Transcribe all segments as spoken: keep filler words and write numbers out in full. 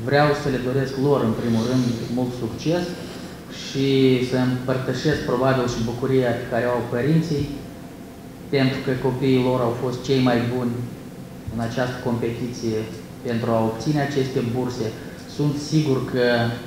vreau să le doresc lor, în primul rând, mult succes și să împărtășesc probabil și bucuria pe care o au părinții, pentru că copiii lor au fost cei mai buni în această competiție pentru a obține aceste burse. Sunt sigur că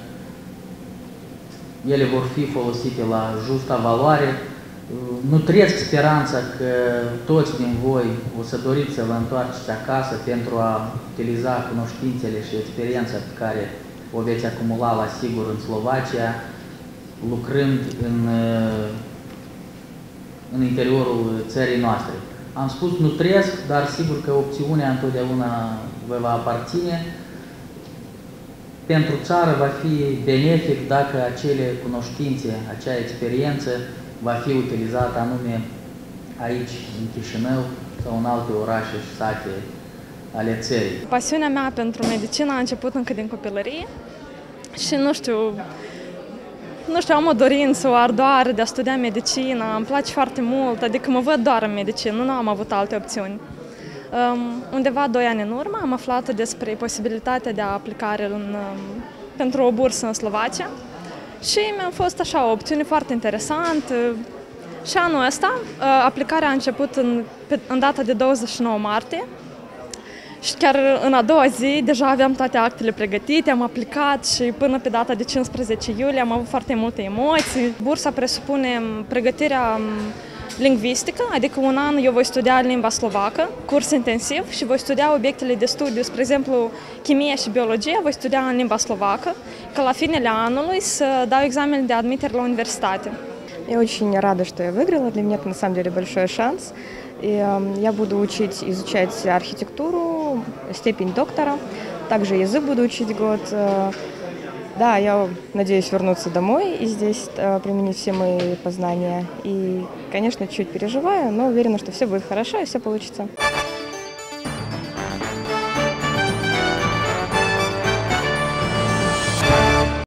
ele vor fi folosite la justa valoare. Nutresc speranța că toți din voi o să doriți să vă întoarceți acasă pentru a utiliza cunoștințele și experiența pe care o veți acumula la sigur în Slovacia, lucrând în, în interiorul țării noastre. Am spus nutresc, dar sigur că opțiunea întotdeauna vă va aparține. Pentru țară va fi benefic dacă acele cunoștințe, acea experiență va fi utilizată anume aici, în Chișinău sau în alte orașe și sate ale țării. Pasiunea mea pentru medicină a început încă din copilărie și nu știu, nu știu, am o dorință, o ardoare de a studia medicină, îmi place foarte mult, adică mă văd doar în medicină, nu am avut alte opțiuni. Um, undeva doi ani în urmă am aflat despre posibilitatea de a aplicare în, um, pentru o bursă în Slovacia și mi-a fost așa o opțiune foarte interesantă. Și anul ăsta aplicarea a început în, în data de douăzeci și nouă martie și chiar în a doua zi deja aveam toate actele pregătite, am aplicat și până pe data de cincisprezece iulie am avut foarte multe emoții. Bursa presupune pregătirea lingvistică, adică un an eu voi studia limba slovacă, curs intensiv și voi studia obiectele de studiu, spre exemplu chimie și biologie, voi studia în limba slovacă, ca la finele anului să dau examen de admitere la universitate. Я очень рада, что я выиграла. Для меня это на самом деле большой шанс. И я буду учить, изучать архитектуру, степень доктора. Также язык буду учить год. Да, я надеюсь вернуться домой и здесь применить все мои познания. И, конечно, чуть переживаю, но уверена, что все будет хорошо и все получится.